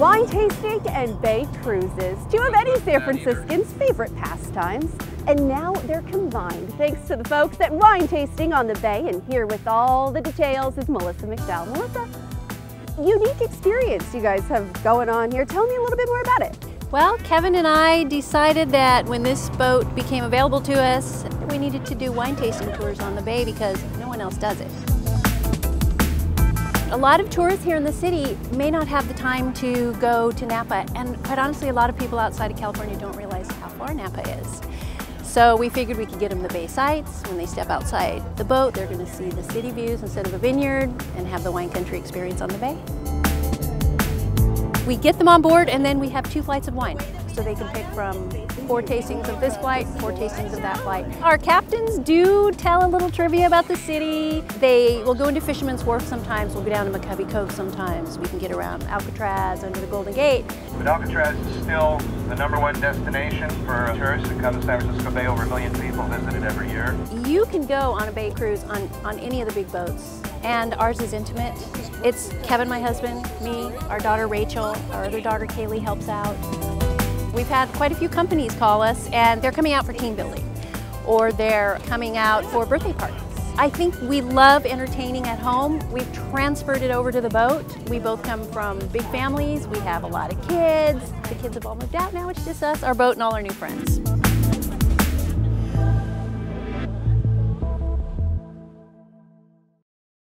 wine tasting and bay cruises, two of any San Franciscan's favorite pastimes. And now they're combined thanks to the folks at Wine Tasting on the Bay. And here with all the details is Melissa McDowell. Melissa, unique experience you guys have going on here. Tell me a little bit more about it. Well, Kevin and I decided that when this boat became available to us, we needed to do wine tasting tours on the bay because no one else does it. A lot of tourists here in the city may not have the time to go to Napa, and quite honestly, a lot of people outside of California don't realize how far Napa is. So we figured we could get them the bay sights. When they step outside the boat, they're going to see the city views instead of a vineyard and have the wine country experience on the bay. We get them on board and then we have 2 flights of wine. So they can pick from 4 tastings of this flight, 4 tastings of that flight. Our captains do tell a little trivia about the city. They will go into Fisherman's Wharf sometimes. We'll go down to McCovey Cove sometimes. We can get around Alcatraz, under the Golden Gate. But Alcatraz is still the #1 destination for tourists that come to San Francisco Bay. Over 1 million people visit it every year. You can go on a bay cruise on any of the big boats, and ours is intimate. It's Kevin, my husband, me, our daughter Rachel, our other daughter Kaylee helps out. We've had quite a few companies call us and they're coming out for team building or they're coming out for birthday parties. I think we love entertaining at home. We've transferred it over to the boat. We both come from big families. We have a lot of kids. The kids have all moved out now. It's just us, our boat, and all our new friends.